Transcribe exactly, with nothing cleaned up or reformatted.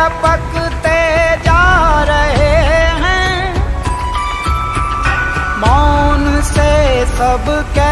टपकते जा रहे हैं, मौन से सब कह